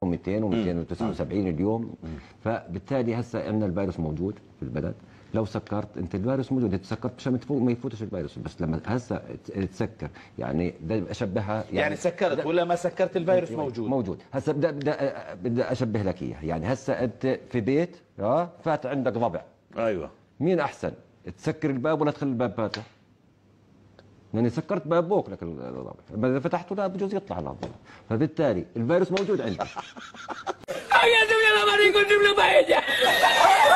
200 و279 اليوم. فبالتالي هسه عندنا الفيروس موجود في البلد. لو سكرت انت الفيروس موجود، انت سكرت مشان ما يفوتش الفيروس. بس لما هسه تسكر يعني ده اشبهها يعني سكرت ولا ما سكرت الفيروس موجود. هسه بدي اشبه لك اياها. يعني هسه انت في بيت فات عندك ضبع. ايوه. مين احسن تسكر الباب ولا تخلي الباب فاتح؟ يعني سكرت باب بوك لك الضبع، اذا فتحته لا بجوز يطلع الضبع. فبالتالي الفيروس موجود عندك.